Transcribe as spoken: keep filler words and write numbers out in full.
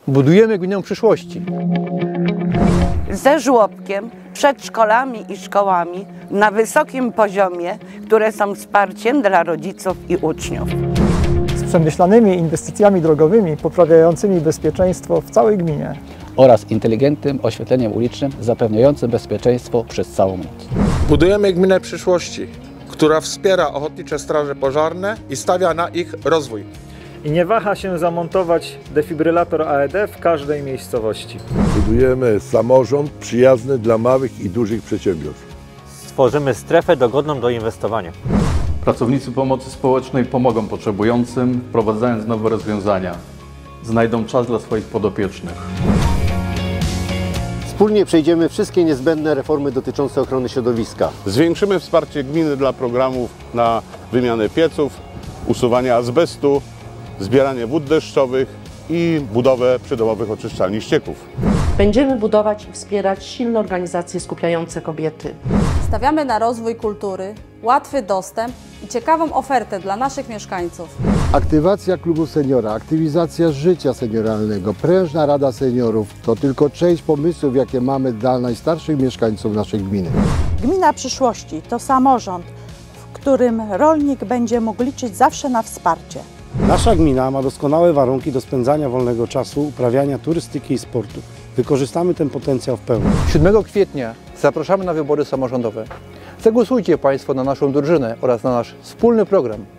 Budujemy gminę przyszłości. Ze żłobkiem, przedszkolami i szkołami na wysokim poziomie, które są wsparciem dla rodziców i uczniów. Z przemyślanymi inwestycjami drogowymi poprawiającymi bezpieczeństwo w całej gminie. Oraz inteligentnym oświetleniem ulicznym zapewniającym bezpieczeństwo przez całą noc. Budujemy gminę przyszłości, która wspiera ochotnicze straże pożarne i stawia na ich rozwój. I nie waha się zamontować defibrylator A E D w każdej miejscowości. Budujemy samorząd przyjazny dla małych i dużych przedsiębiorstw. Stworzymy strefę dogodną do inwestowania. Pracownicy pomocy społecznej pomogą potrzebującym, wprowadzając nowe rozwiązania. Znajdą czas dla swoich podopiecznych. Wspólnie przejdziemy wszystkie niezbędne reformy dotyczące ochrony środowiska. Zwiększymy wsparcie gminy dla programów na wymianę pieców, usuwanie azbestu, zbieranie wód deszczowych i budowę przydomowych oczyszczalni ścieków. Będziemy budować i wspierać silne organizacje skupiające kobiety. Stawiamy na rozwój kultury, łatwy dostęp i ciekawą ofertę dla naszych mieszkańców. Aktywacja klubu seniora, aktywizacja życia senioralnego, prężna rada seniorów to tylko część pomysłów, jakie mamy dla najstarszych mieszkańców naszej gminy. Gmina przyszłości to samorząd, w którym rolnik będzie mógł liczyć zawsze na wsparcie. Nasza gmina ma doskonałe warunki do spędzania wolnego czasu, uprawiania turystyki i sportu. Wykorzystamy ten potencjał w pełni. siódmego kwietnia zapraszamy na wybory samorządowe. Zagłosujcie Państwo na naszą drużynę oraz na nasz wspólny program.